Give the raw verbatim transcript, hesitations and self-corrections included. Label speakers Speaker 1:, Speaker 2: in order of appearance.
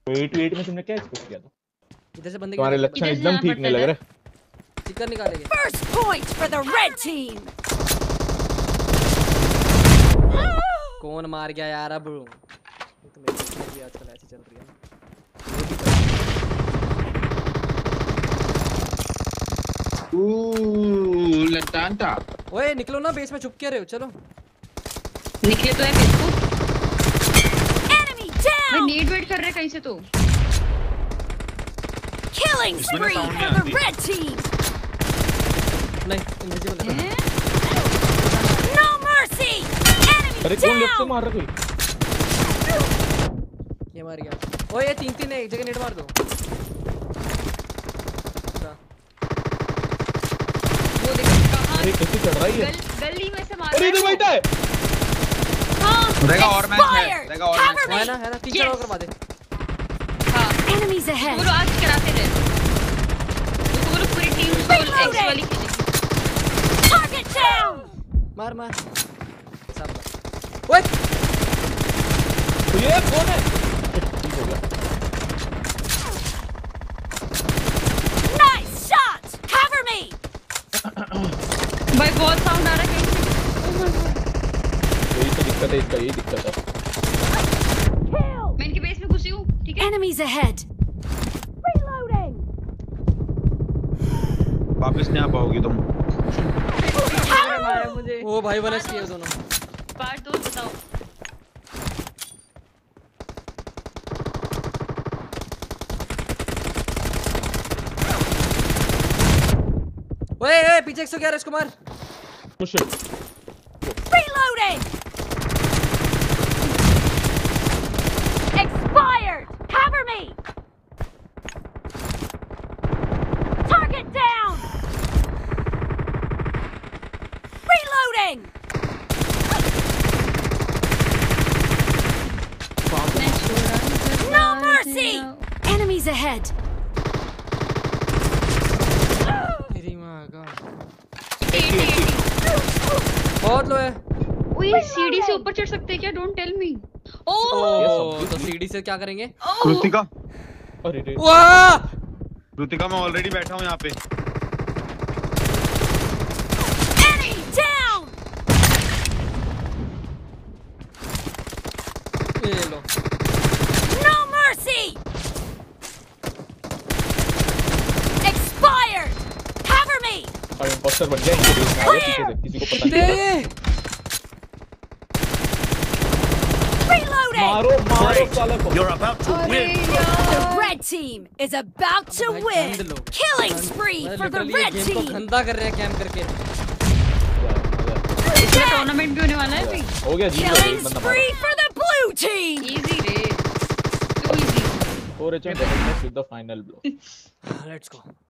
Speaker 1: Eight we eight में तुमने क्या एक्सपेक्ट किया था?
Speaker 2: इधर से बंदे
Speaker 1: तुम्हारे लक्षण एकदम ठीक नहीं लग रहे।
Speaker 2: चिकन निकालेंगे।
Speaker 3: First point for the red team.
Speaker 2: कौन मार गया यार अब? ये तो मेरी जिंदगी आजकल ऐसी चल रही है।
Speaker 4: ओह लटांटा।
Speaker 2: ओए निकलो ना, बेस में छुप के रहे हो। चलो
Speaker 5: निकले तो है बेस को।
Speaker 3: Enemy down.
Speaker 5: मैं नीड वेट कर रहे कहीं से तो।
Speaker 3: Killing spree for the red team.
Speaker 2: नहीं इनविजिबल है।
Speaker 3: No mercy. Enemy
Speaker 1: अरे कौन लेफ्ट से
Speaker 3: down.
Speaker 1: मार रहा कोई?
Speaker 2: ये मार गया। ओए ये तीन तीन है, एक जगह नेट मार दो।
Speaker 5: वो देखो कहां।
Speaker 1: अरे कैसे चढ़ रही है?
Speaker 5: गली में से मार।
Speaker 1: अरे इधर बैठा है।
Speaker 3: Huh?
Speaker 4: रेगा और मैच है। रेगा और मैच
Speaker 3: Cover
Speaker 2: है
Speaker 3: me.
Speaker 2: ना है ना, तीन चार और करवा दे।
Speaker 5: हां
Speaker 3: Enemies ahead.
Speaker 5: बोलो आज कराते रहे। तो बोलो पूरी टीम को एक्स वाली खेलेगी।
Speaker 3: Target down.
Speaker 2: मार मार। सब ओए
Speaker 1: तो ये कौन है? ठीक हो गया।
Speaker 3: Nice shot. Cover me.
Speaker 5: भाई बहुत साउंड आ रहा है कहीं से।
Speaker 1: यही तो दिक्कत है इसका, यही दिक्कत है।
Speaker 3: Kill.
Speaker 5: मैं इनके बेस में घुसी हूं, ठीक है?
Speaker 3: Enemies ahead. Reloading.
Speaker 4: वापस नहीं आ पाओगी तुम।
Speaker 5: मारा मुझे।
Speaker 2: ओ भाई वन एच किए दोनों।
Speaker 5: पार्ट दो बताओ।
Speaker 2: ओए ओए पीछे एक सौ ग्यारह इसको मार।
Speaker 3: Reloading. Expired. Cover me. Target down. Reloading. No mercy. Enemies ahead.
Speaker 2: मेरी मां का
Speaker 5: एटी एटी।
Speaker 2: बहुत लो है।
Speaker 5: ओए सीढ़ी से ऊपर चढ़ सकते हैं क्या? Don't tell me.
Speaker 2: ओ तो सीढ़ी से क्या करेंगे?
Speaker 4: कृतिका।
Speaker 1: अरे रे।
Speaker 2: वाह
Speaker 4: कृतिका मैं ऑलरेडी बैठा हूं यहाँ पे।
Speaker 3: Enemy down.
Speaker 2: ये लो।
Speaker 3: No mercy. Expired. Cover me.
Speaker 1: अरे इंपोस्टर बन गया इनके बीच में। आगे पीछे से किसी को पता नहीं।
Speaker 2: दे
Speaker 3: Reloading.
Speaker 1: मारो मारो साले को।
Speaker 6: You're about to win.
Speaker 3: The red team is about to win. Killing spree for the red
Speaker 2: game को
Speaker 3: team.
Speaker 2: गंदा कर रहे हैं कैंप करके।
Speaker 5: इसमें टूर्नामेंट भी होने वाला है भाई।
Speaker 1: हो गया जी।
Speaker 3: Killing spree for the blue team.
Speaker 5: Easy रे। Too easy.
Speaker 1: Four H and with the final blow.
Speaker 2: Let's go.